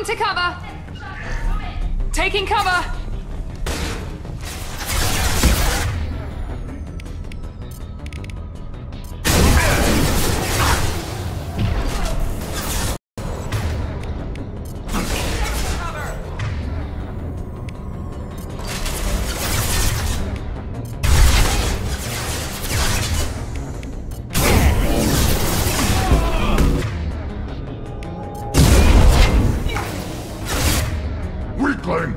Going to cover. Taking cover. Weakling!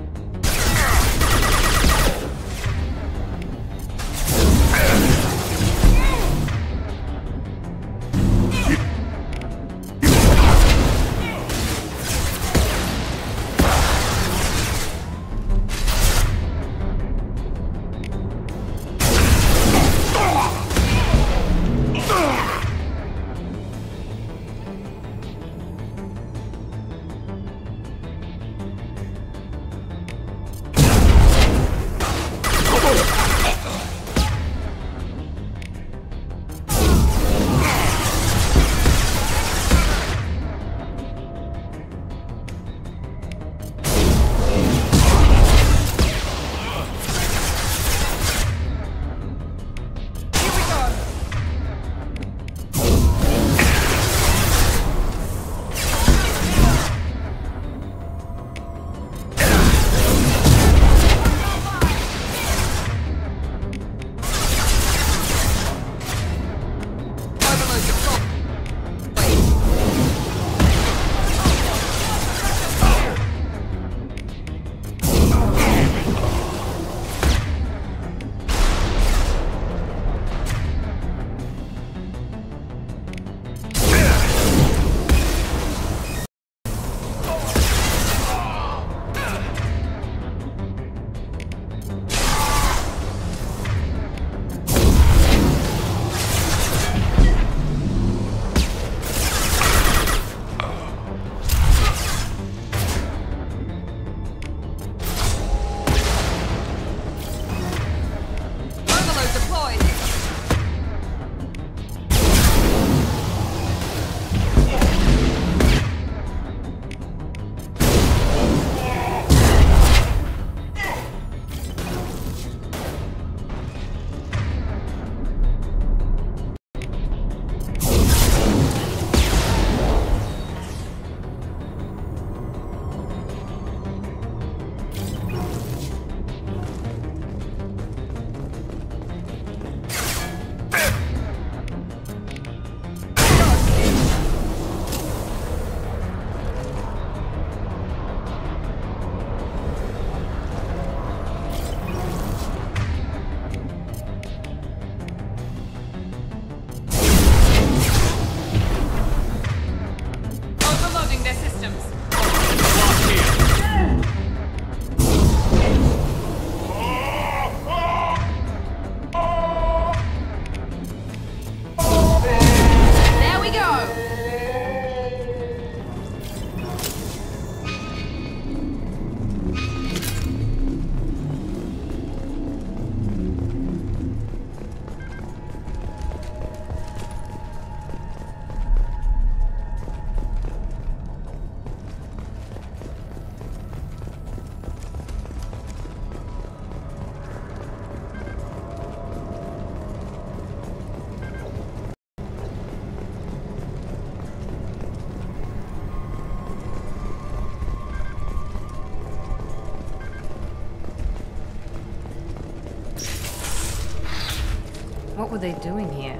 What were they doing here?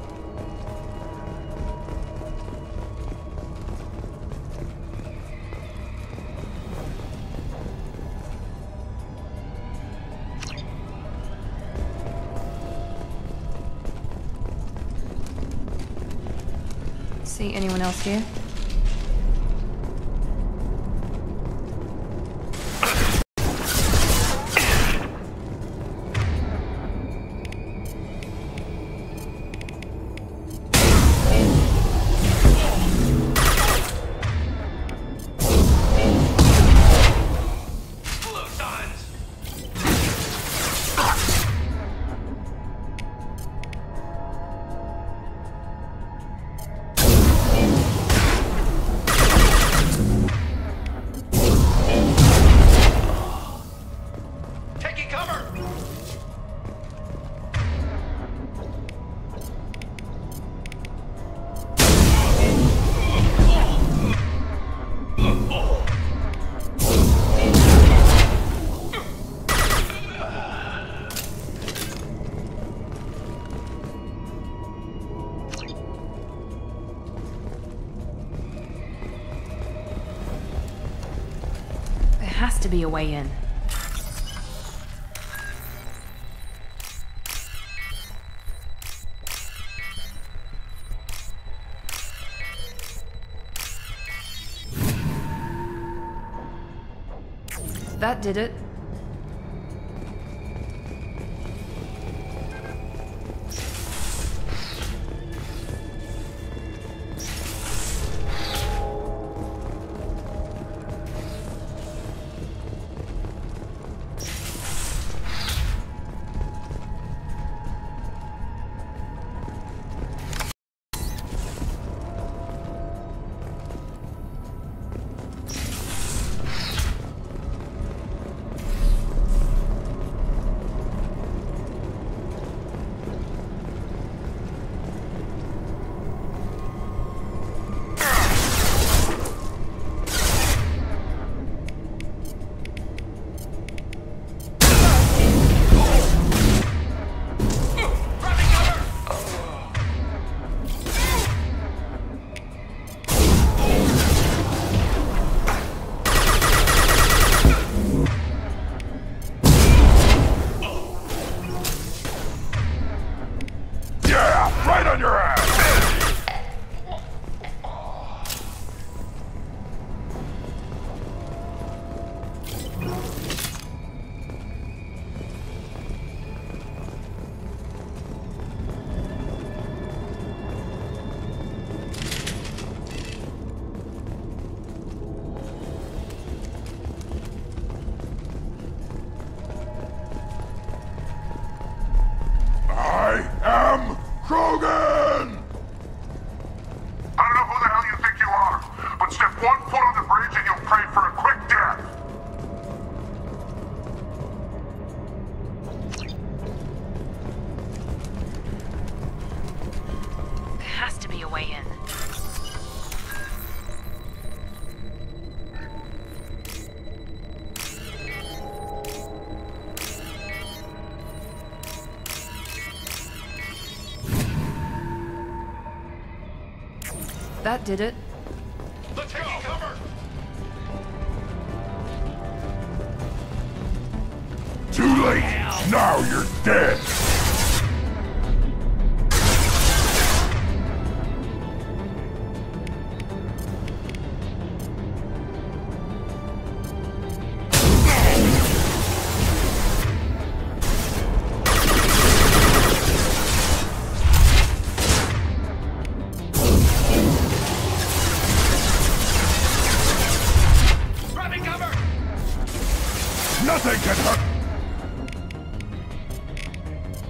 See anyone else here? to be a way in. That did it. That did it. Let's go! Cover! Too late! Now you're dead! Nothing can hurt!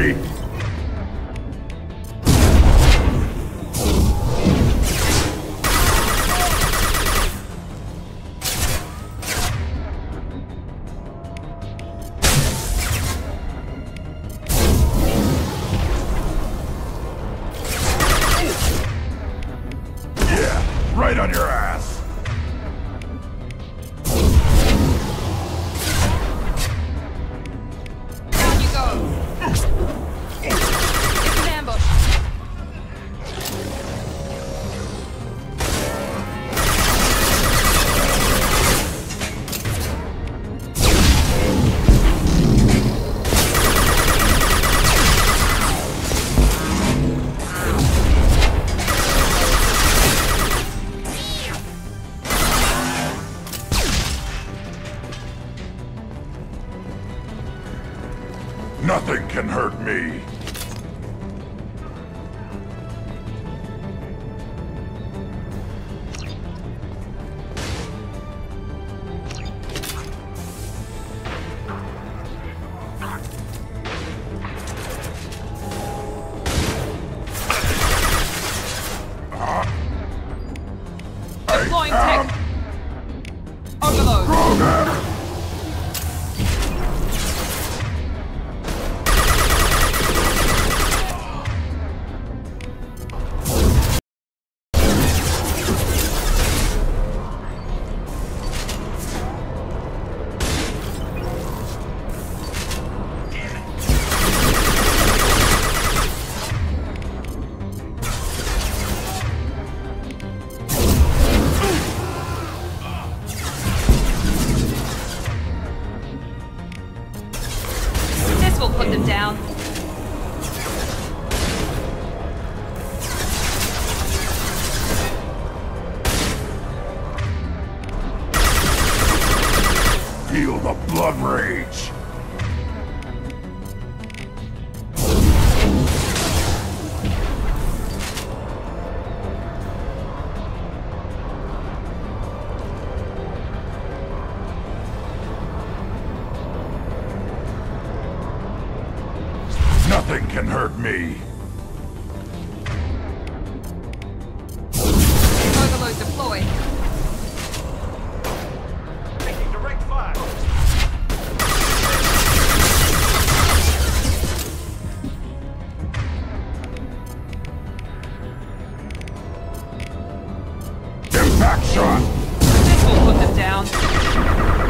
me! Yeah, right on your ass! Down you go. It's an ambush. Nothing can hurt me! Deploying tech. Overload. Program! This will put them down. Feel the blood rage! Nothing can hurt me! Overload deployed. Taking direct fire. Impact shot! This will put them down.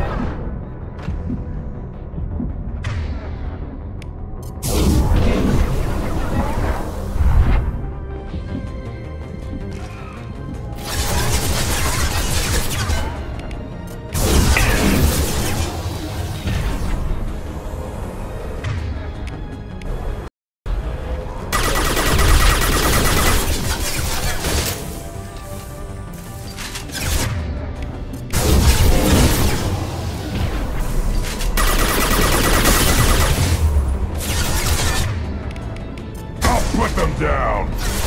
Put them down!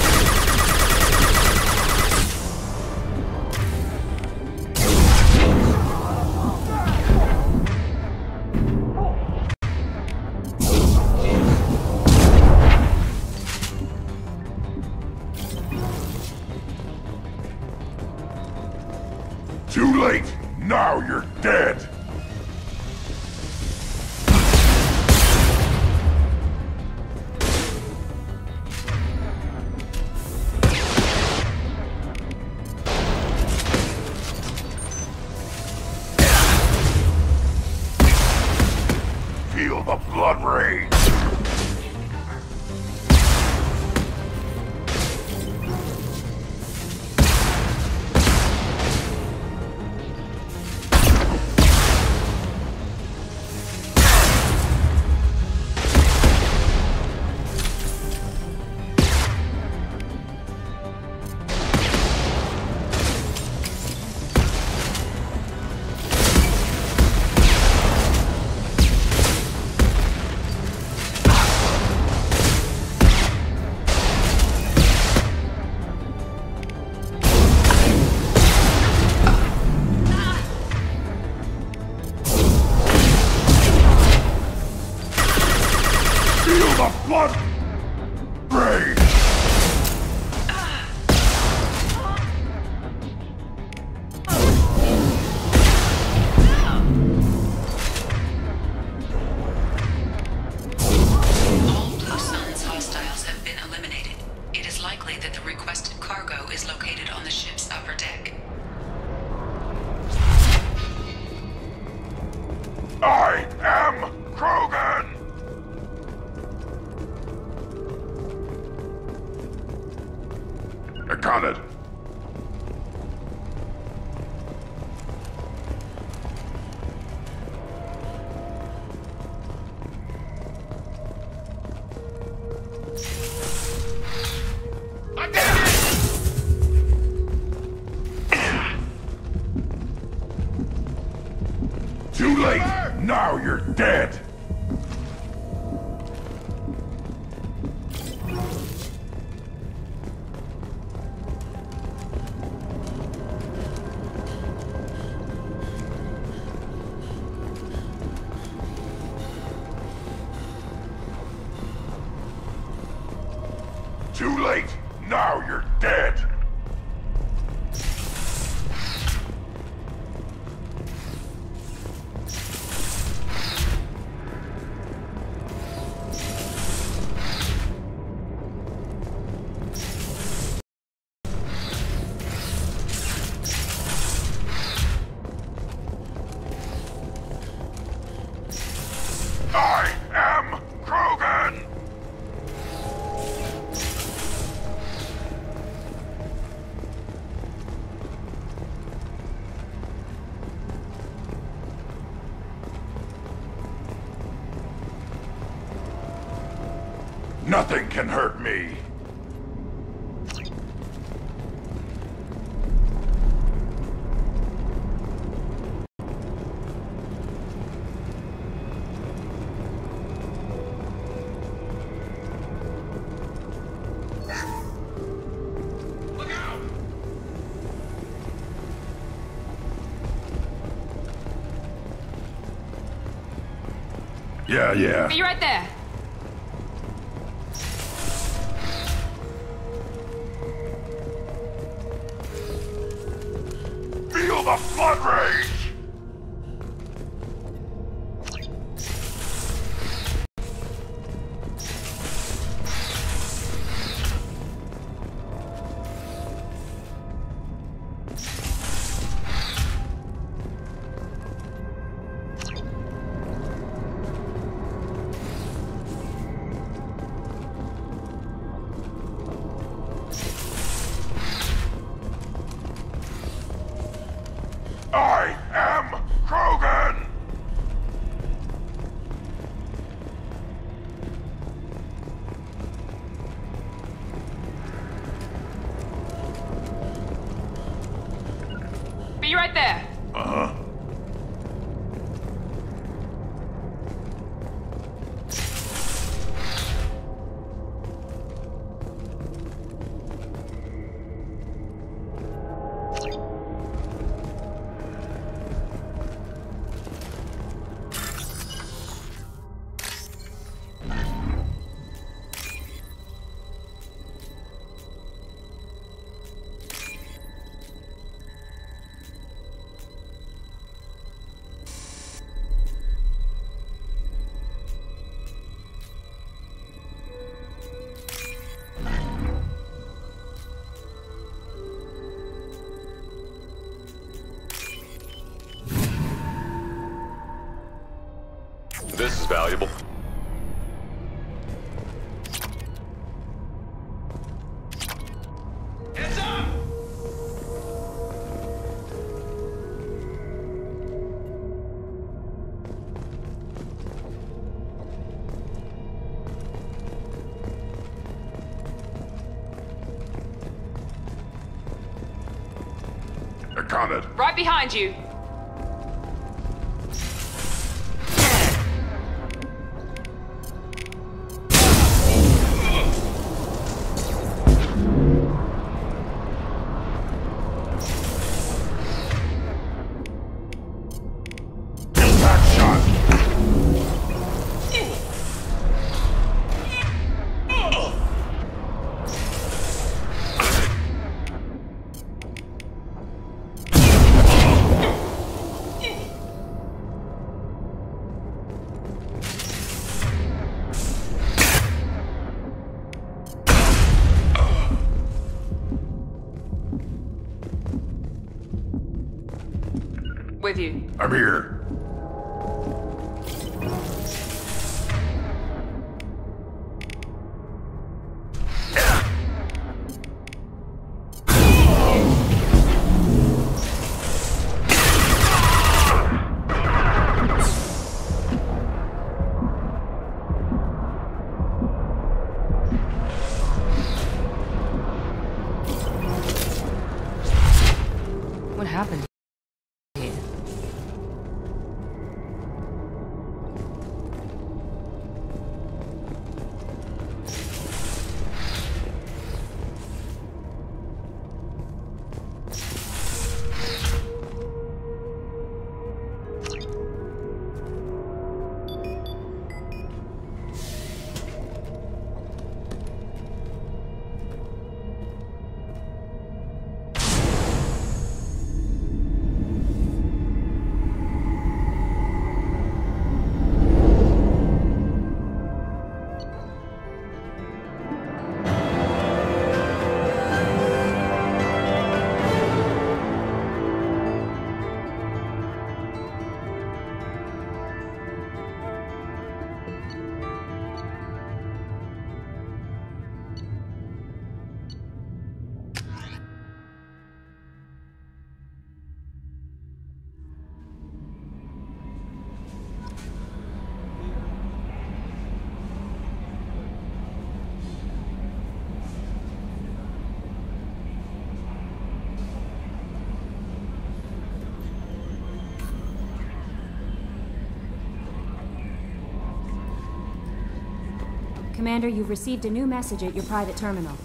Too late! Now you're dead! Feel the blood rage! ship's upper deck. I am Krogan! I got it. I did it! Too late! Now you're dead! Too late! Now you're dead! I am Krogan! Nothing can hurt me. Look out! Yeah. Be right there. Feel the flood rage! I am Krogan! Be right there. Uh-huh. This is valuable. Heads up! I got it. Right behind you. Impact shot! With you. I'm here. What happened here? Commander, you've received a new message at your private terminal.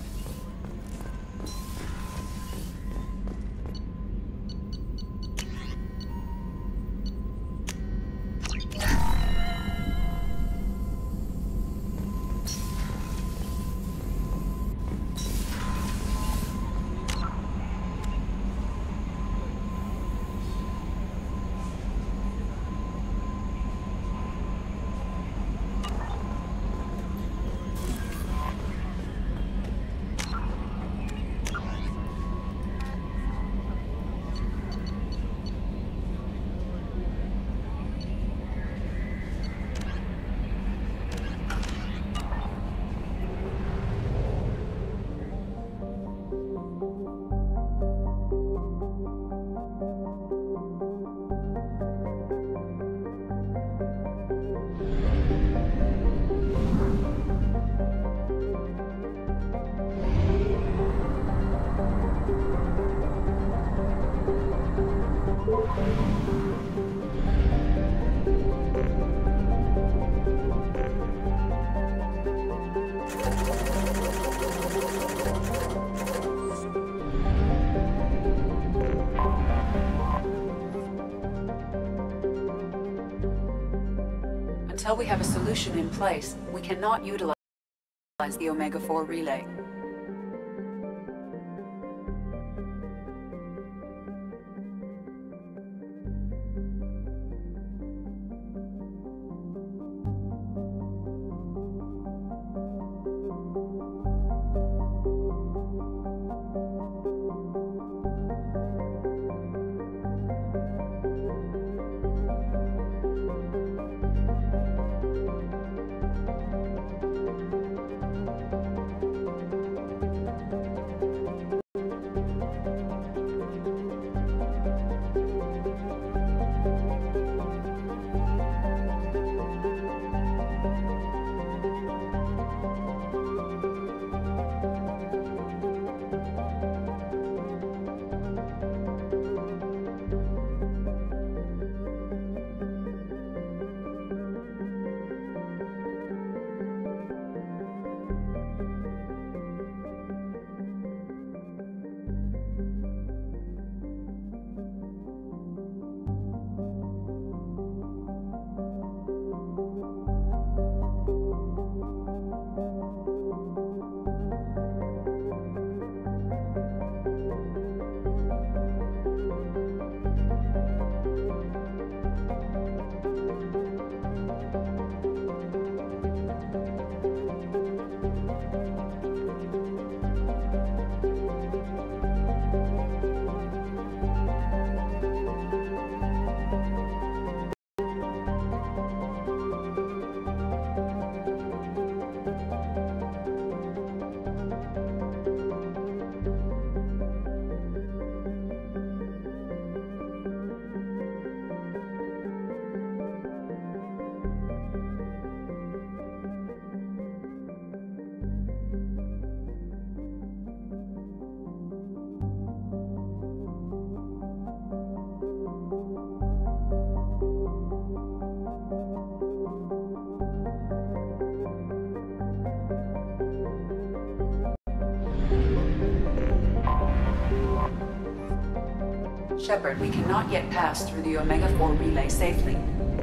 Until we have a solution in place, we cannot utilize the Omega-4 relay. Shepard, we cannot yet pass through the Omega-4 relay safely.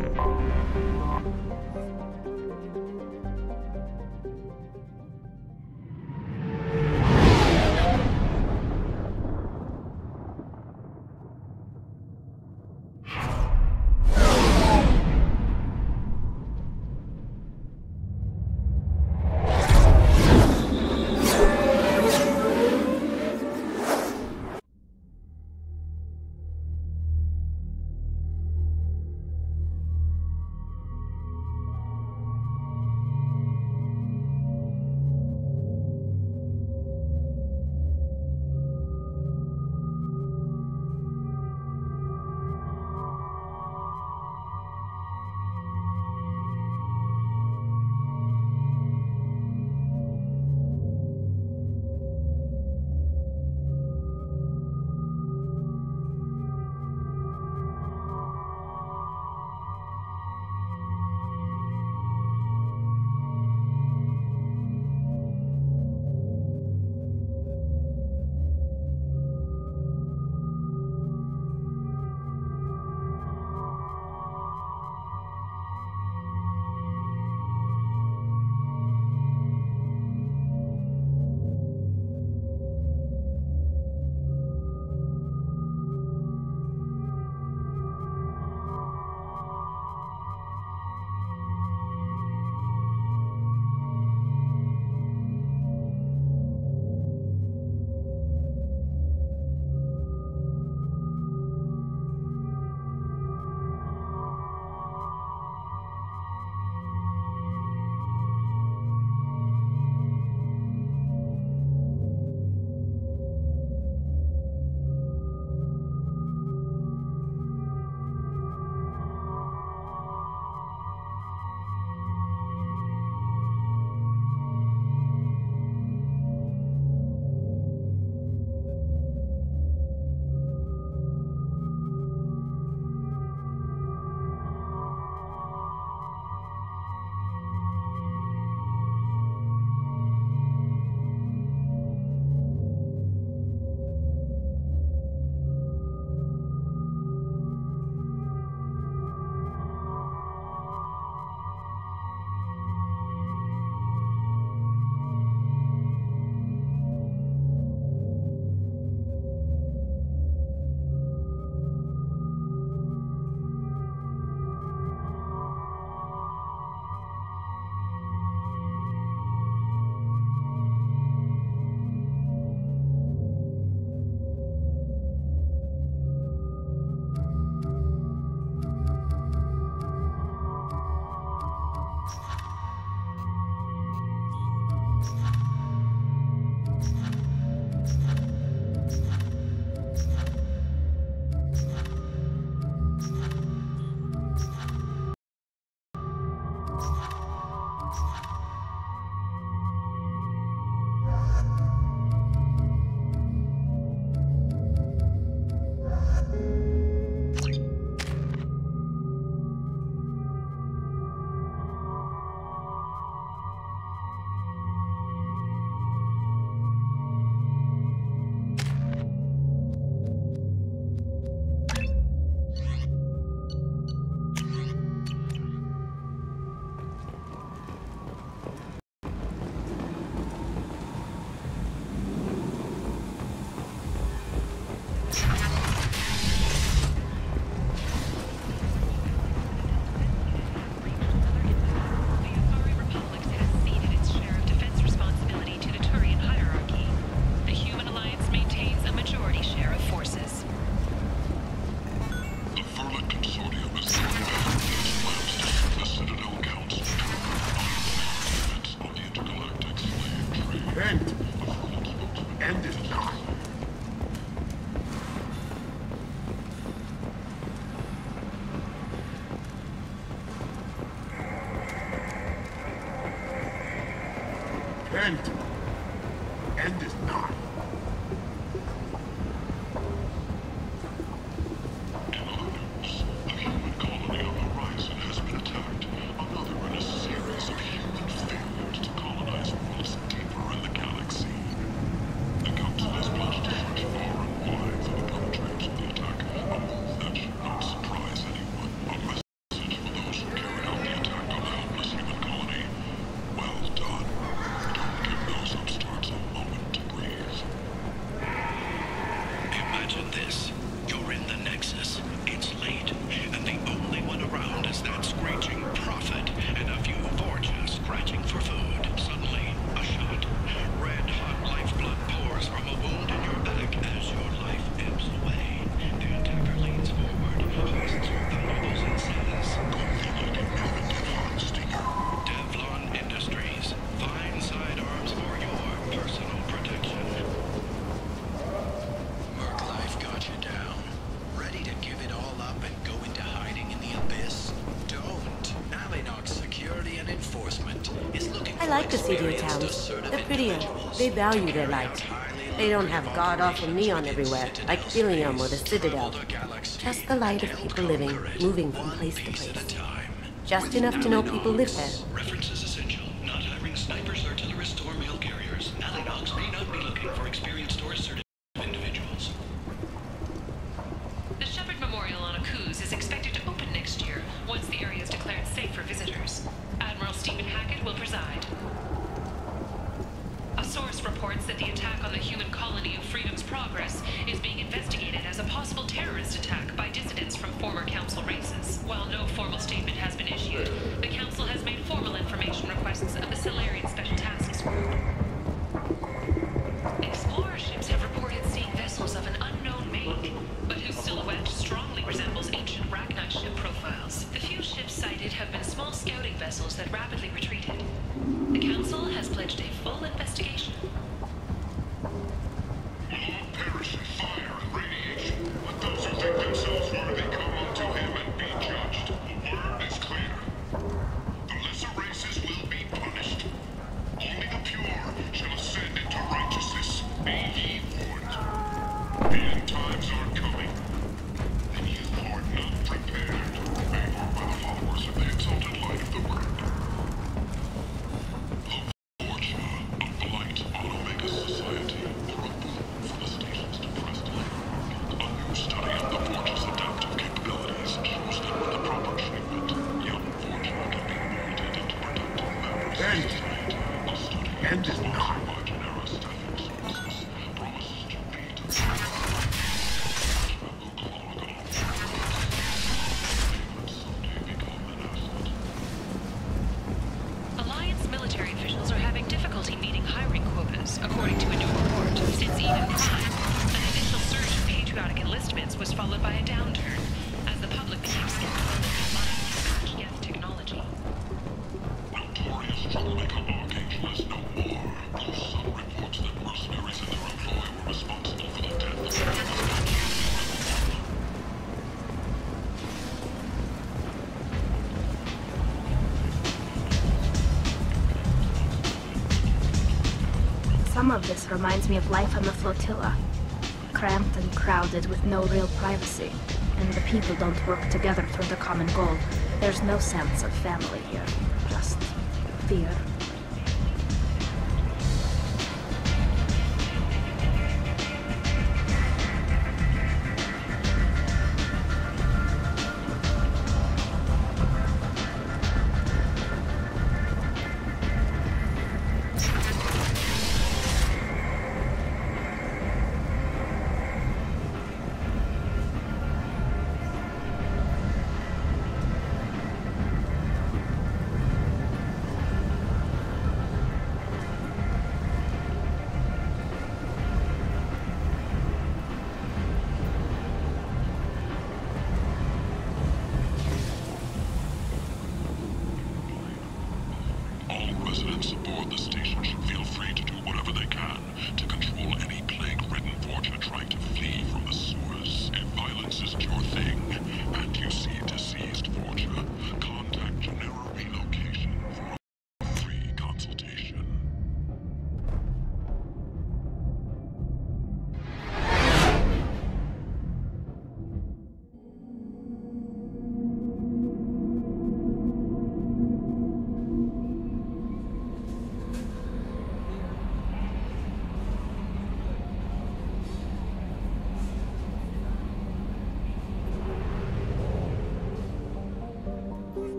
End. End is not. A human colony on the horizon has been attacked. Another in a series of human failures to colonize worlds deeper in the galaxy. The Council has plotted to search far and wide for the perpetrators of the attack, like the city towns. They're prettier. They value their light. They don't have god-awful neon everywhere, like Ilium or the Citadel. Just the light of people living, moving from place to place. Just enough to know people live there. Reference is essential. Not hiring snipers, artillerists, or mail carriers. Alinox may not be looking for experienced or assertive individuals. The Shepherd Memorial on Akuz is expected to open next year, once the area is declared safe for visitors. Admiral Stephen Hackett will preside. A source reports that the attack on the human colony of Freedom's Progress is being investigated as a possible terrorist attack by dissidents from former Council races. While no formal statement has been issued, the Council has made formal information requests of the Solarian Special Tasks Group. Explorer ships have reported seeing vessels of an unknown make, but whose silhouette strongly resembles ancient Rachni ship profiles. The few ships sighted have been small scouting vessels that rapidly retreated. The Council has pledged a full investigation. Will all perish in fire and radiation. Let those who think themselves worthy come unto him and be judged. The word is clear. The lesser races will be punished. Only the pure shall ascend into righteousness. Be ye warned. The end times are coming. And you who are not prepared, favored by the followers of the exalted light of the word. The Fortune of the light on Omega Society. Through a boom for the station's depressed labor. A new study of the Fortune's adaptive capabilities shows that with the proper treatment, young Fortune can be molded into productive members of society. The study End is not. Genera staffing services promises to be to someday become an asset. Alliance military officials are having difficulty meeting hiring quotas, according to a new report. Since Eden Prime, an initial surge of patriotic enlistments was followed by a downturn, as the public became skeptical of the Geth technology. Notorious troublemaker Archangel is no more. Blue Sun reports that mercenaries in their employ were responsible for the death of Some of this reminds me of life on the flotilla. Cramped and crowded with no real privacy. And the people don't work together for the common goal. There's no sense of family here. Just fear. All residents aboard the station should feel free to do whatever they can to control any plague-ridden Fortune trying to flee from the sewers. If violence isn't your thing, and you see deceased Fortune, contact Genera Relocation for a free consultation.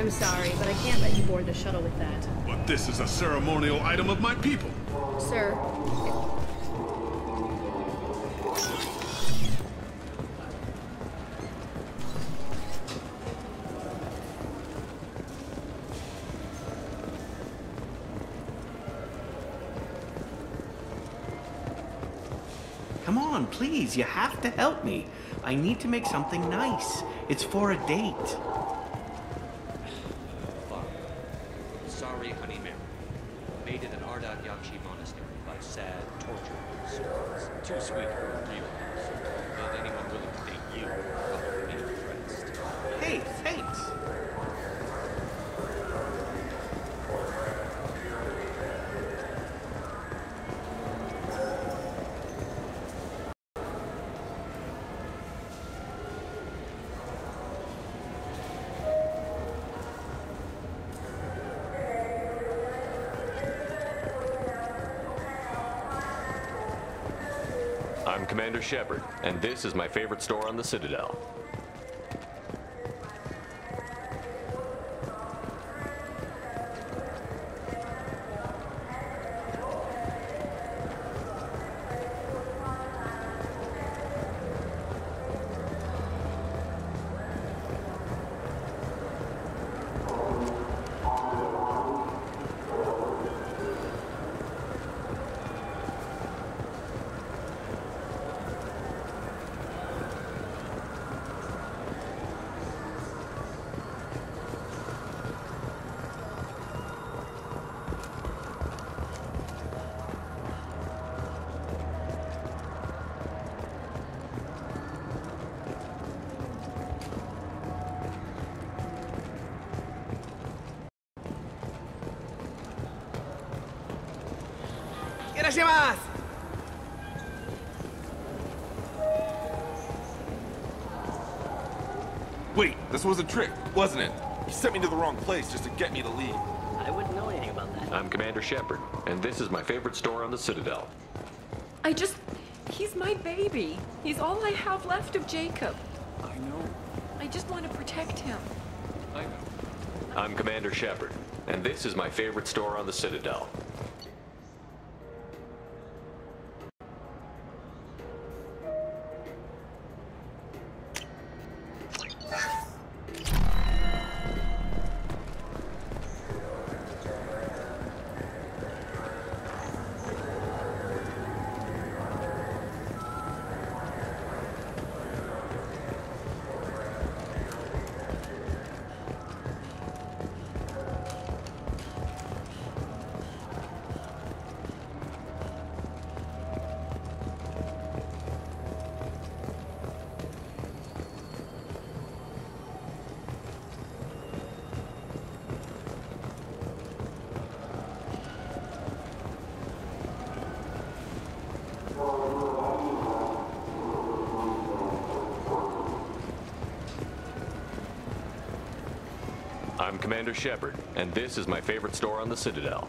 I'm sorry, but I can't let you board the shuttle with that. But this is a ceremonial item of my people. Sir, Come on, please, you have to help me. I need to make something nice. It's for a date. Sorry, Honey Mary. Made it at Ardat Yakshi Monastery by sad, tortured souls. Too sweet for a real house. Not anyone willing to date you, probably be impressed. Hey, thanks. I'm Commander Shepard, and this is my favorite store on the Citadel. Wait, this was a trick, wasn't it? You sent me to the wrong place just to get me to leave. I wouldn't know anything about that. I'm Commander Shepard, and this is my favorite store on the Citadel. He's my baby. He's all I have left of Jacob. I know. I just want to protect him. I know. I'm Commander Shepard, and this is my favorite store on the Citadel. I'm Commander Shepard, and this is my favorite store on the Citadel.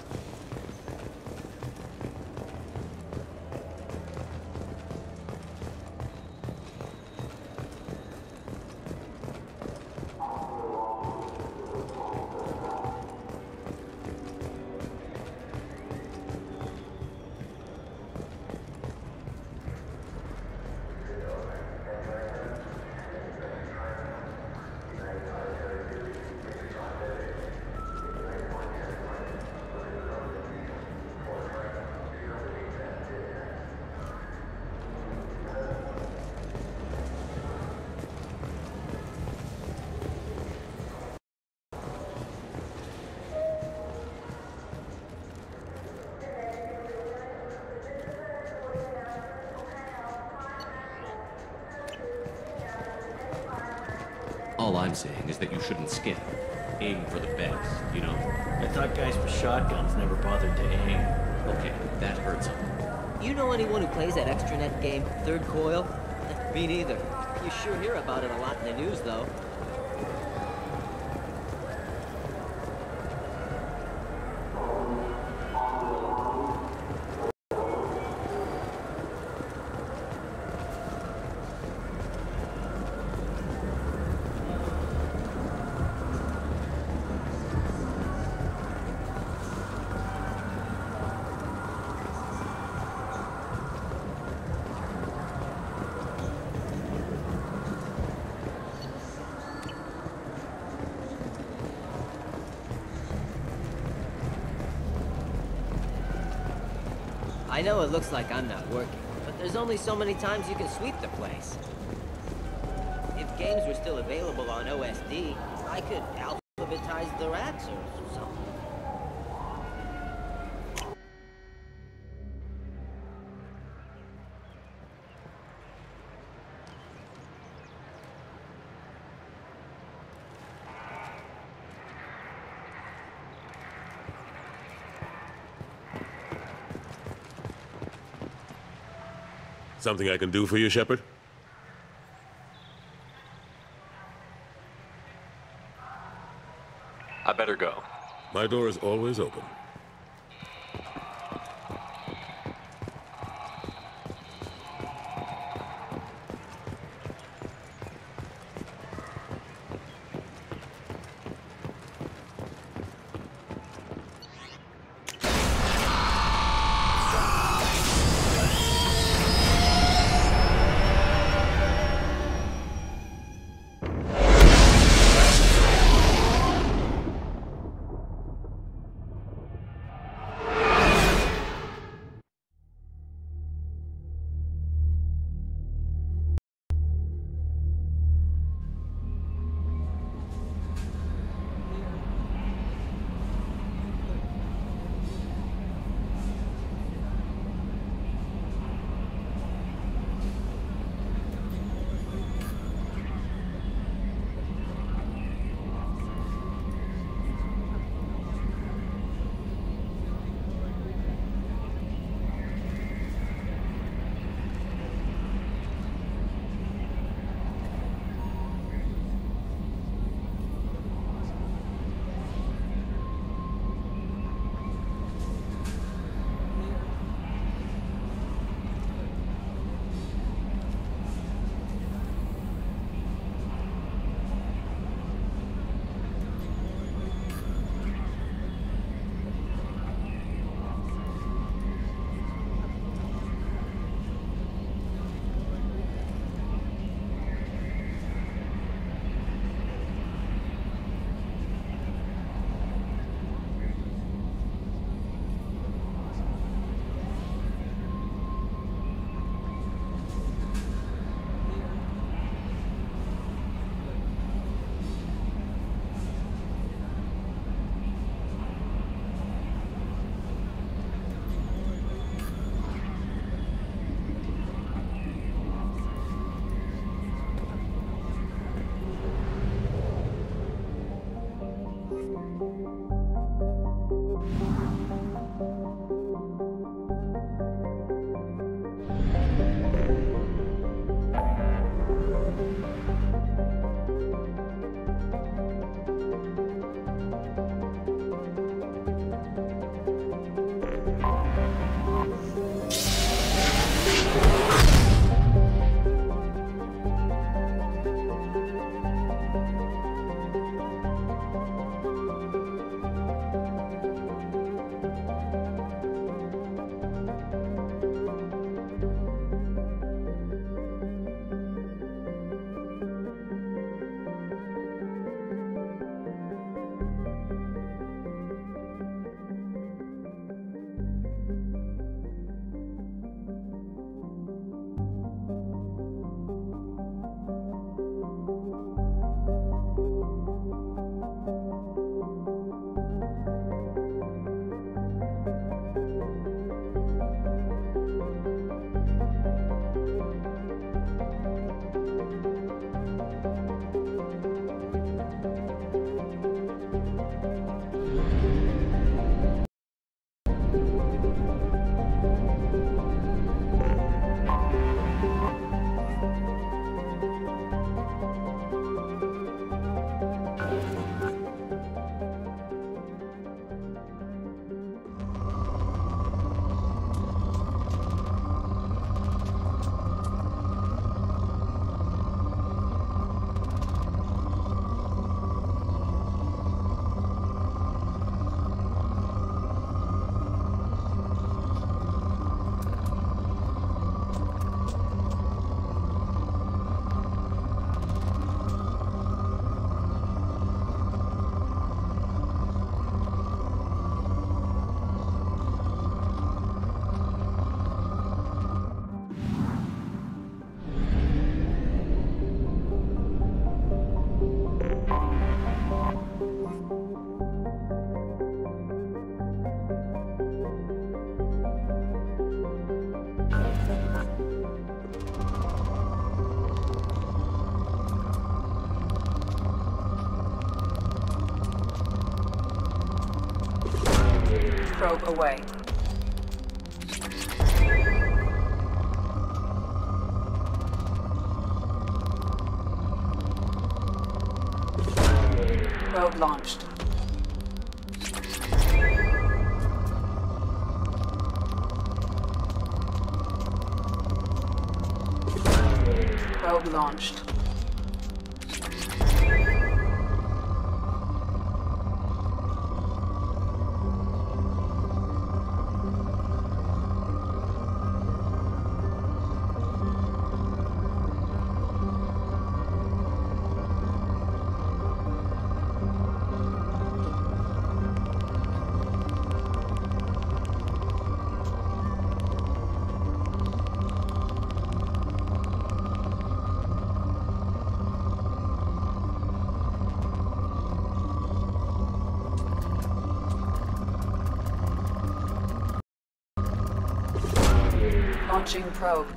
All I'm saying is that you shouldn't skip. Aim for the best, you know? I thought guys with shotguns never bothered to aim. Okay, that hurts him. You know anyone who plays that extranet game, Third Coil? Me neither. You sure hear about it a lot in the news, though. I know it looks like I'm not working, but there's only so many times you can sweep the place. If games were still available on OSD, I could alphabetize the rats or something. Something I can do for you, Shepard? I better go. My door is always open. Probe away. Probe launched. Probe launched. Launching probe.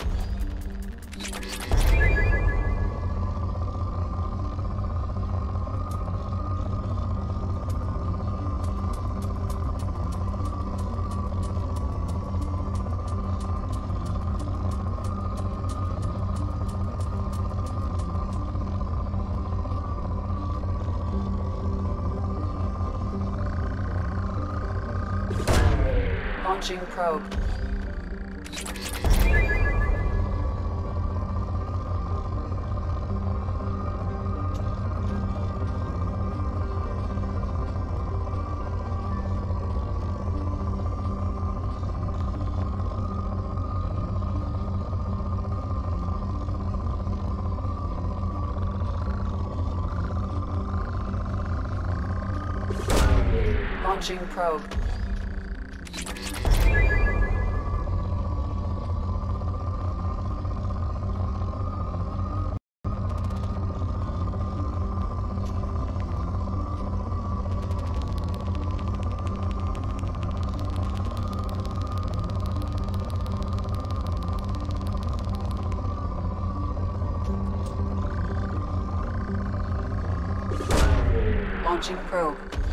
Launching probe. Launching probe. Launching probe.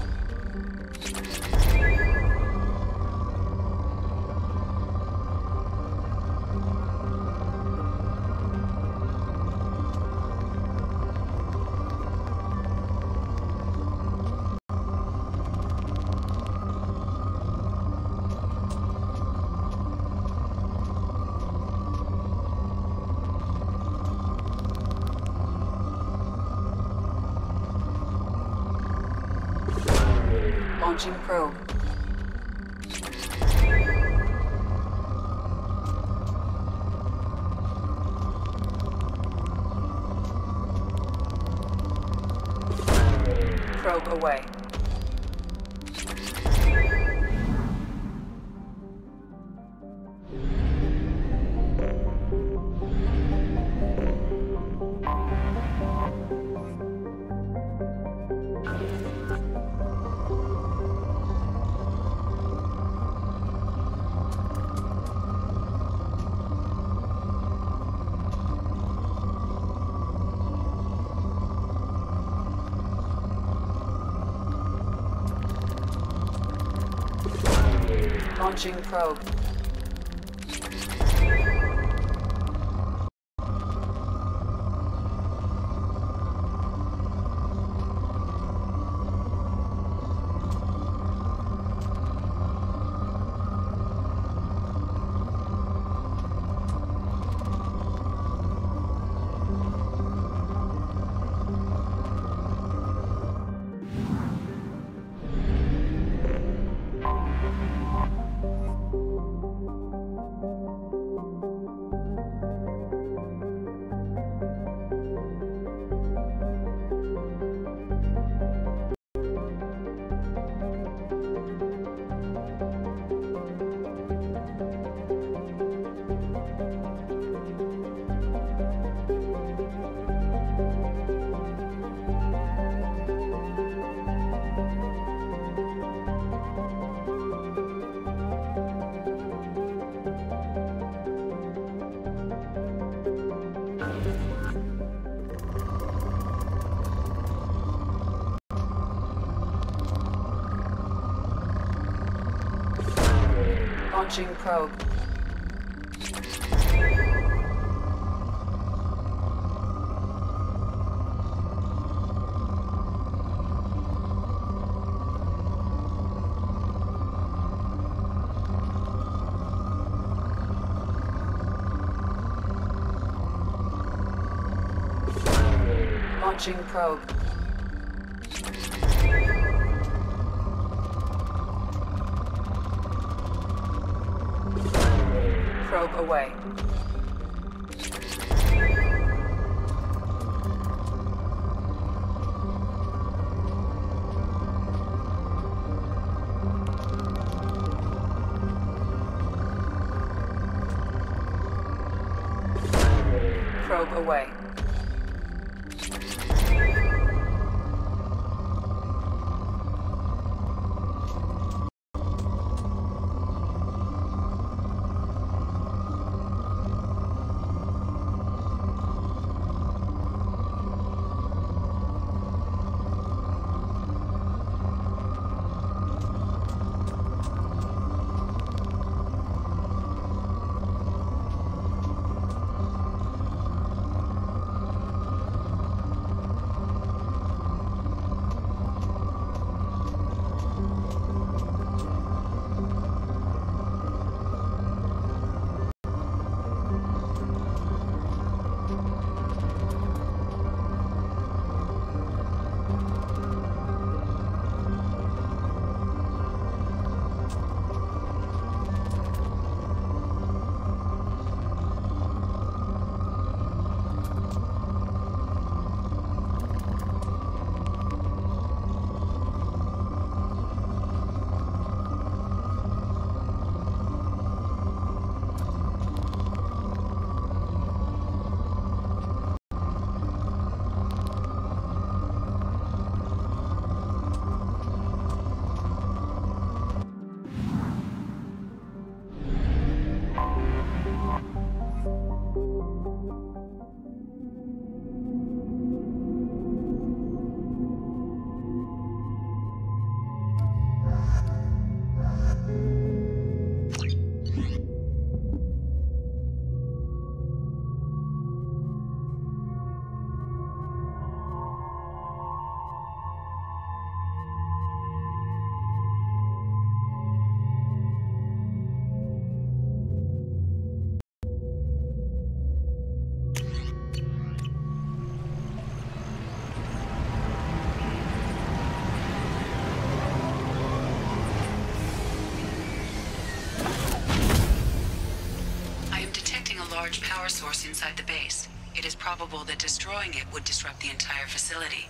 Launching probe. Probe away. Launching probe. Launching probe. Launching probe. Probe away. Probe away. Large power source inside the base. It is probable that destroying it would disrupt the entire facility.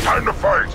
Time to fight!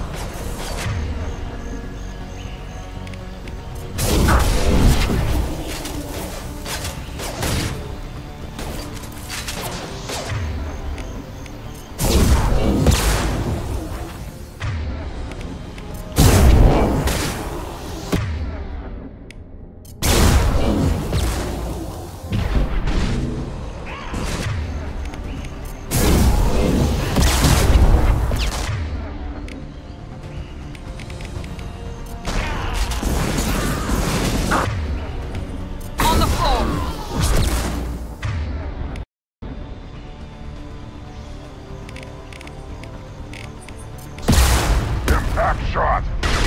Impact shot!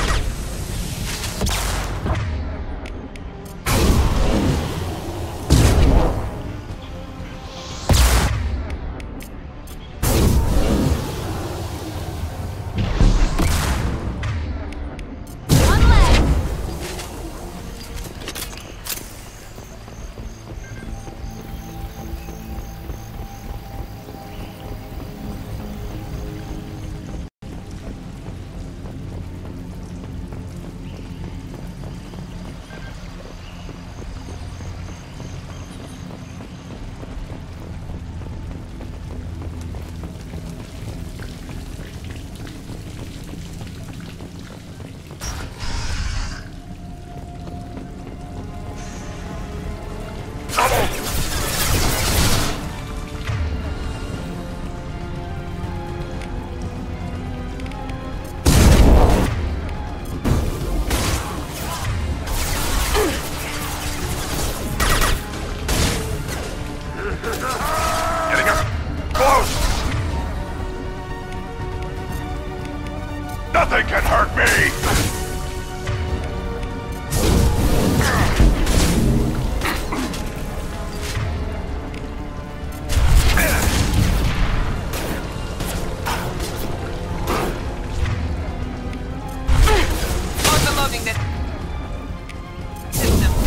Getting up close! Nothing can hurt me! Overloading the system.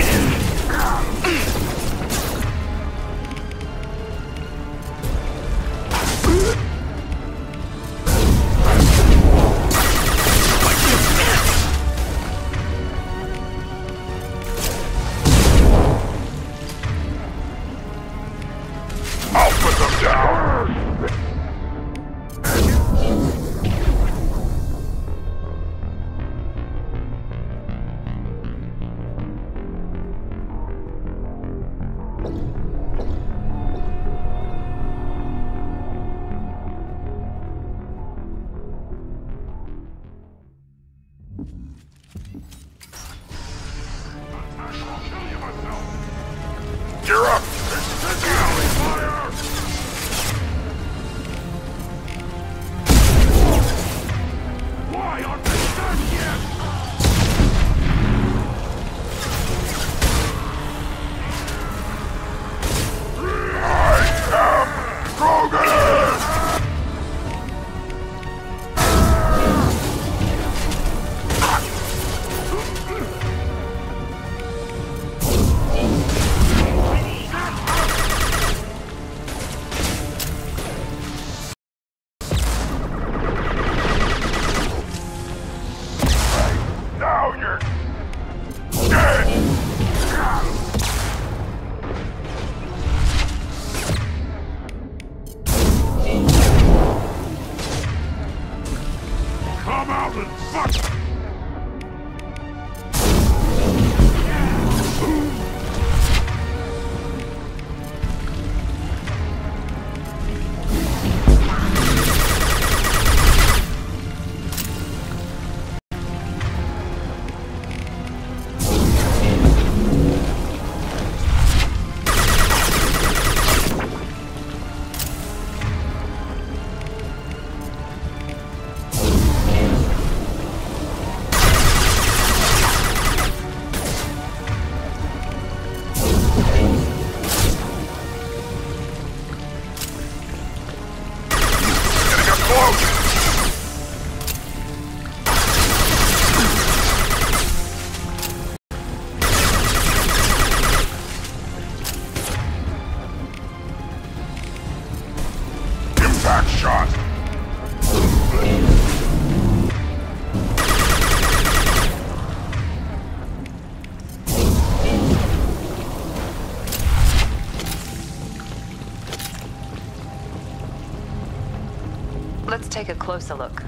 Let's take a closer look.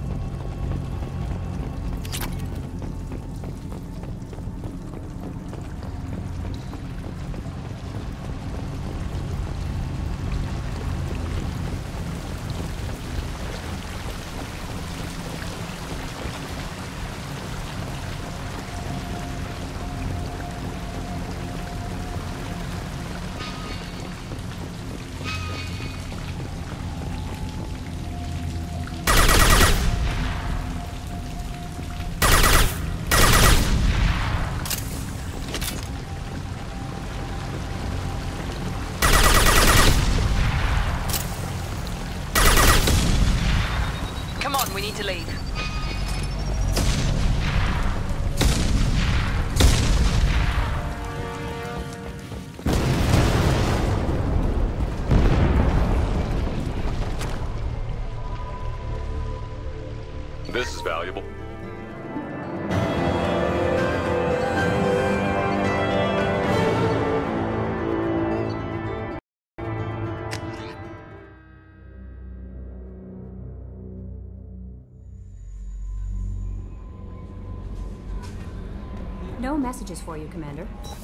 We need to leave. This is valuable. No messages for you, Commander.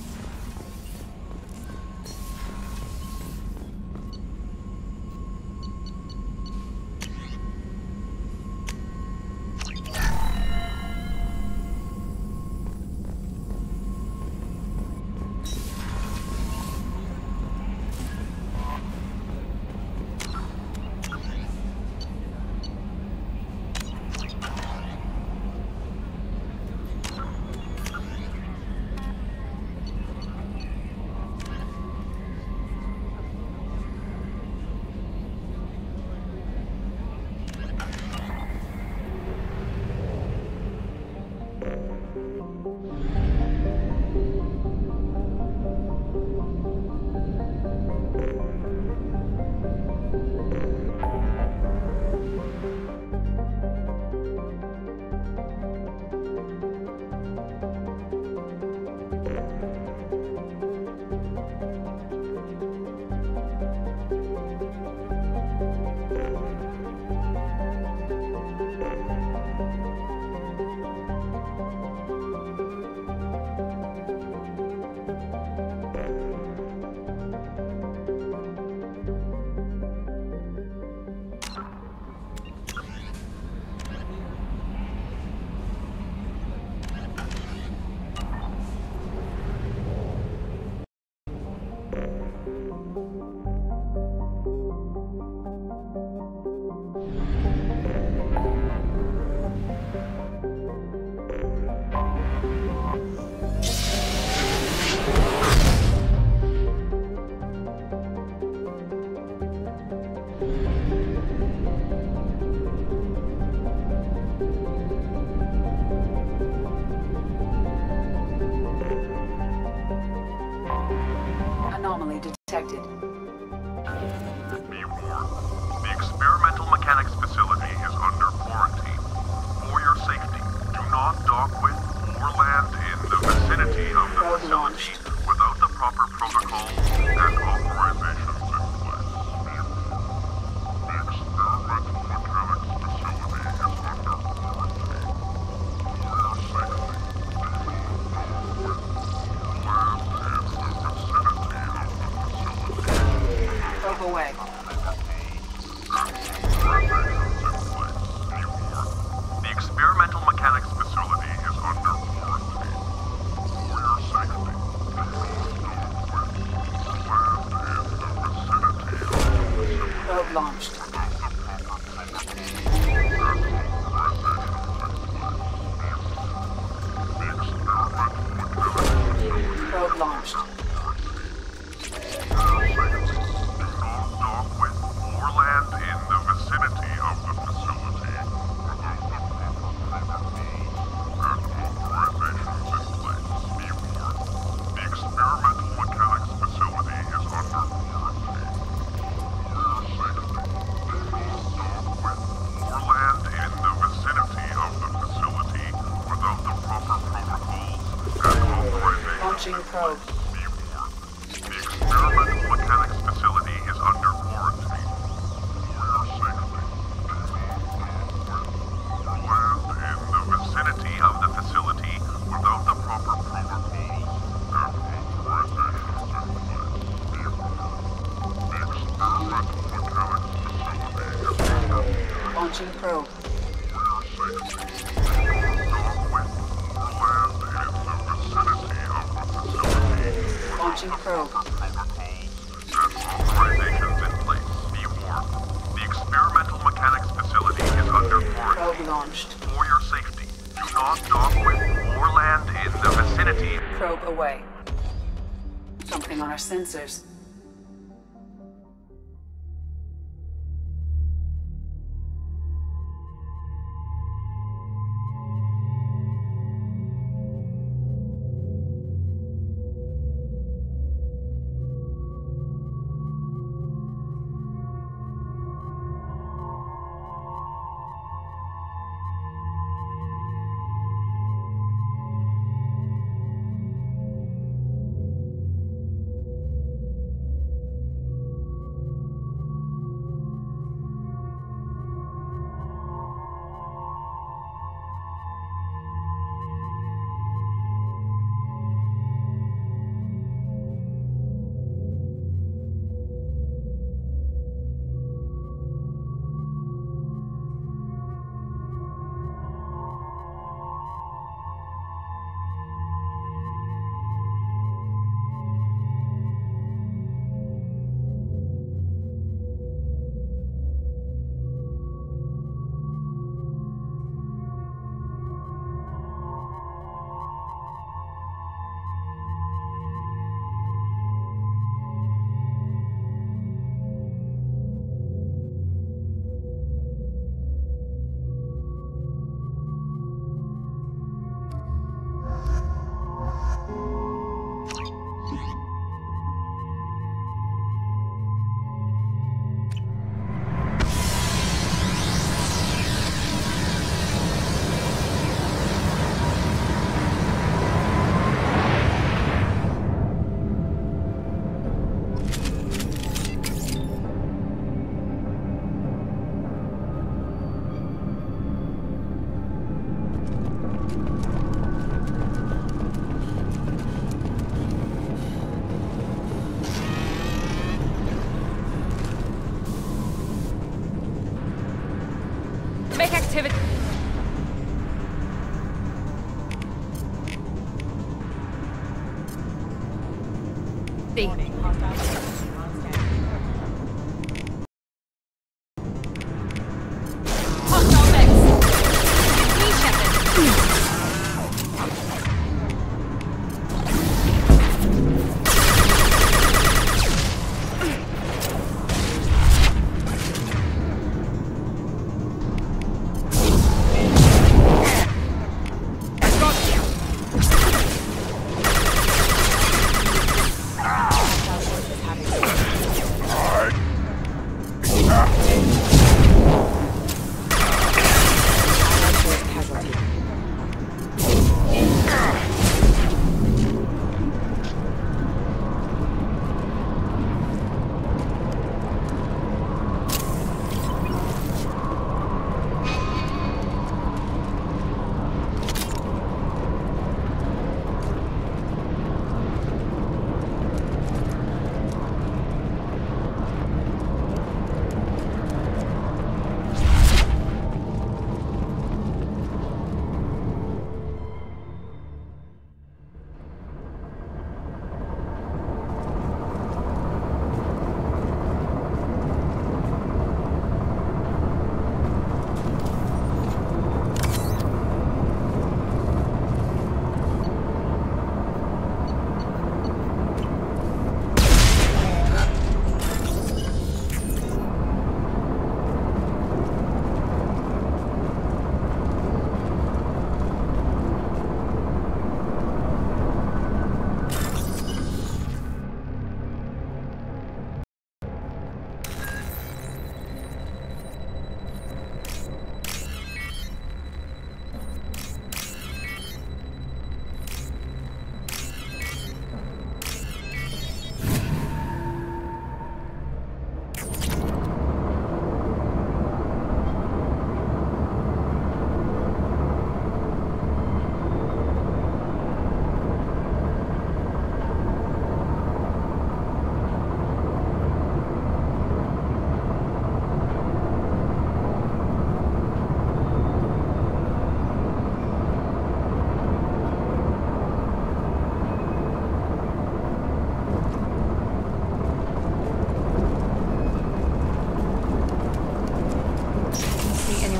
Anomaly detected. Be warned. The experimental mechanics facility is under quarantine. For your safety, do not dock with or land in the vicinity of the facility without the proper protocols and authorizations in place. The experimental mechanics facility is under quarantine. For your safety, do not dock with or land in the vicinity of the facility. Probe away. The experimental mechanics facility is under quarantine. For your safety, do not dock with or land in the vicinity of the facility. Probe launched. Probe launched. Probe. The experimental mechanics facility is under quarantine. For your safety, do Launching probe. Launching probe. Authorizations in place. Be warned. The experimental mechanics facility is under quarantine. Probe launched. For your safety, do not dock with or land in the vicinity. Probe away. Something on our sensors. Make activity. Hostile mix. Me, Shepard.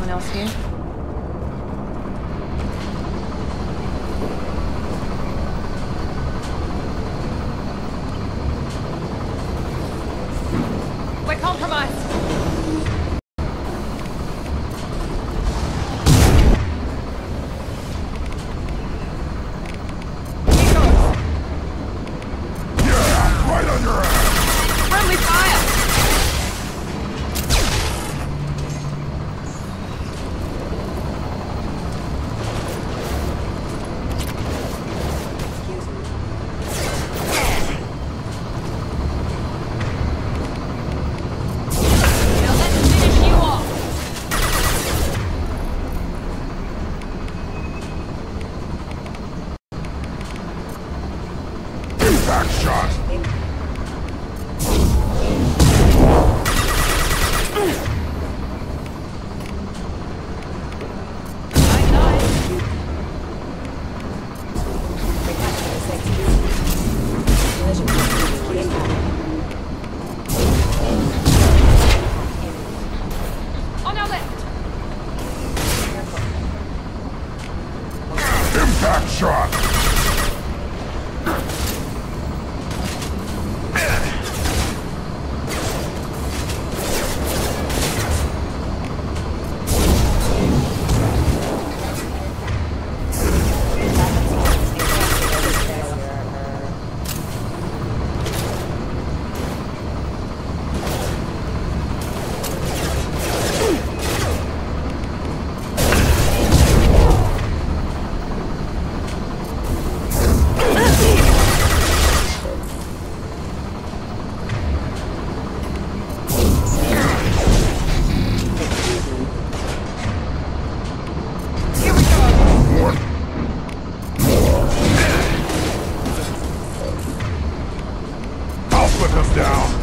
Anyone else here? We're compromised. Right on your ass! Friendly fire! Now let's finish you off. Impact shot! On our left. Impact shot! I'll put them down!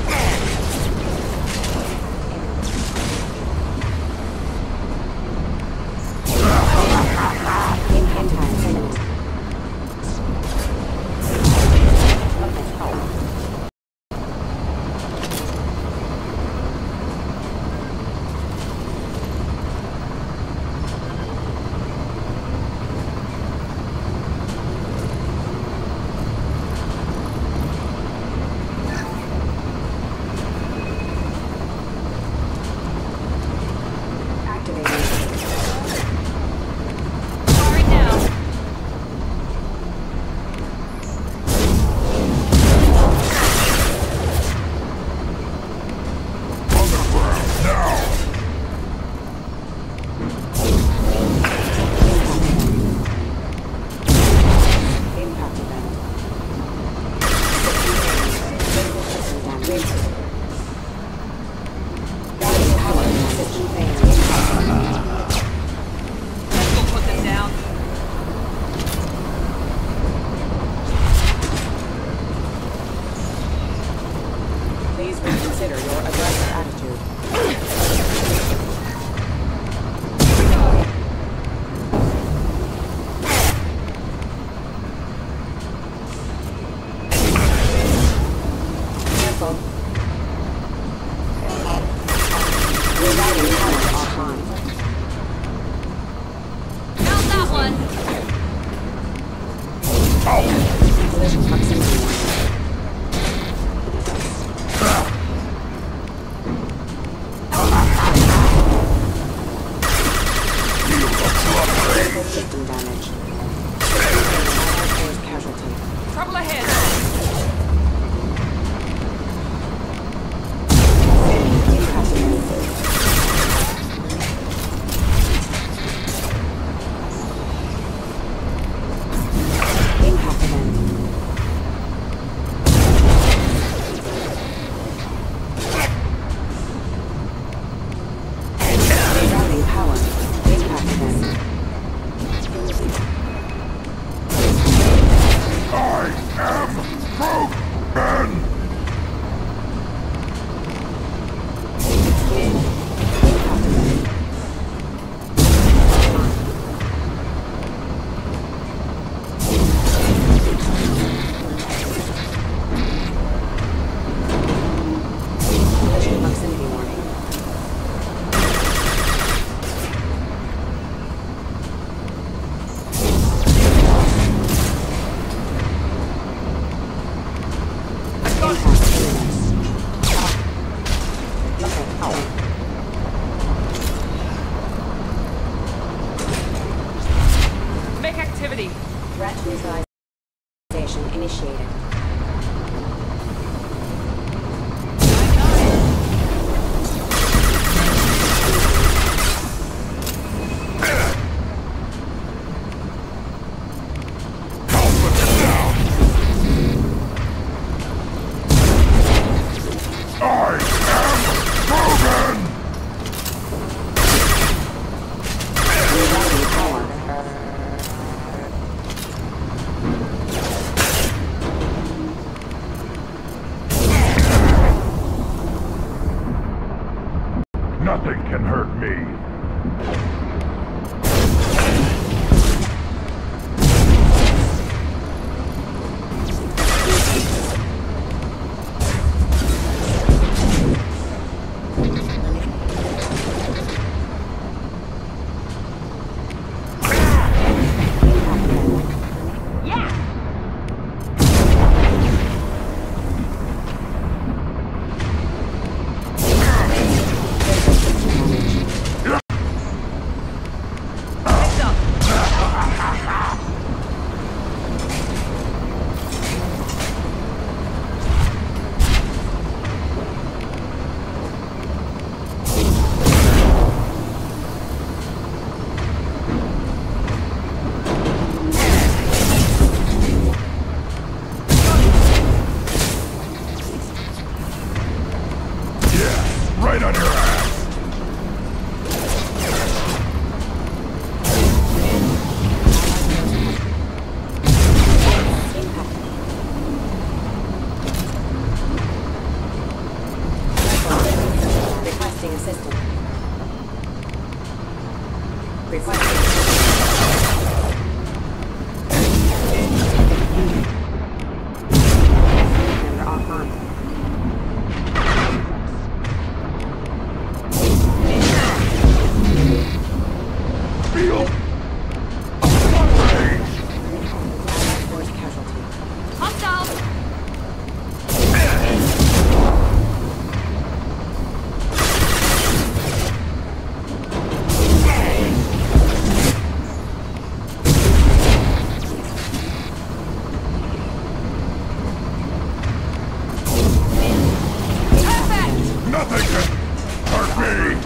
Firing now. Underground, now! Let's go put them down. Please reconsider your aggressive attitude. Careful. Rerouting power offline. Found that one. Collision proximity warning. Vehicle system damage. Force casualty. Trouble ahead. Impact event. Rerouting power. Impact event. I am initiated. Nothing can hurt me. Right on your ass! Requesting assistance. Nothing can hurt me!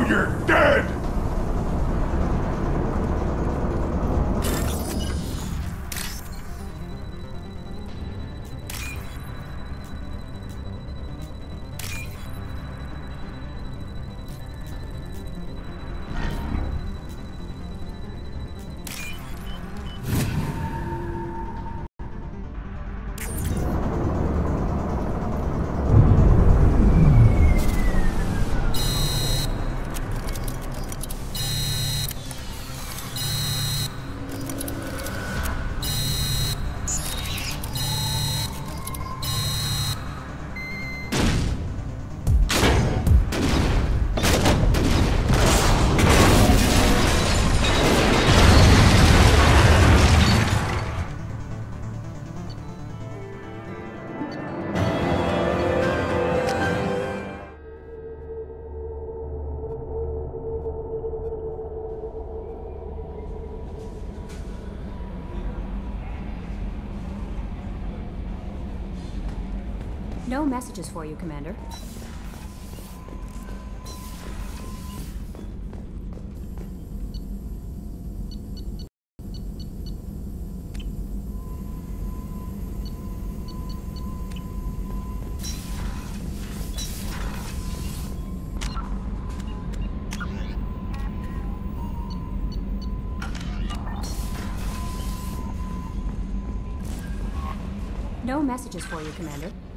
you're dead! No messages for you, Commander. No messages for you, Commander.